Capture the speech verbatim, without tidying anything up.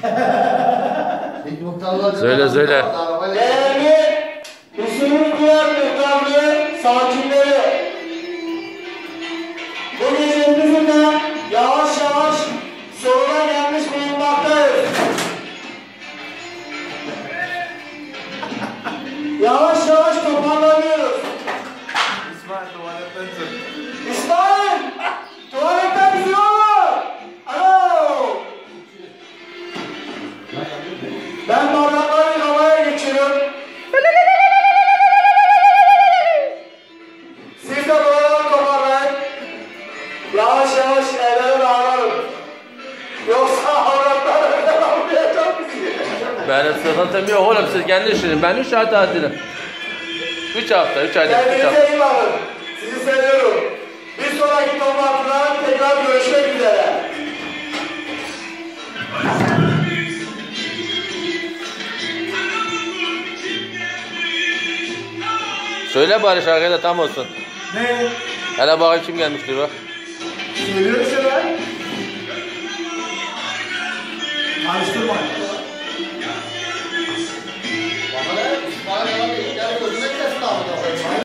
Söyle söyle. Değerli Hüsnü Diyar Muhtarlı sakinleri. Bu gece bizimle yavaş yavaş sonuna gelmiş bulunmaktayız. Yavaş yavaş toparlanıyoruz. İsmail tuvaletten çık. İsmail! Tuvaletten bizi olur! Alo! Ben bardakları havaya geçiriyorum. Siz de buraları toparlayın. Yavaş yavaş elleri bağlarım. Yoksa avratlar almayacak bizi. Benim sıkıntım yok oğlum, siz kendi işiniz. Ben üç ay tatilim. Üç hafta, üç ayda, üç hafta. Kendinize iyi bakın. Sizi seviyorum. Bir sonraki toplantıda tekrar görüşmek üzere. Söyle bari şarkıyı da tam olsun. Ne? Hele bakayım kim gelmiştir bak. Söylüyorum işte ben. Karıştırmayın.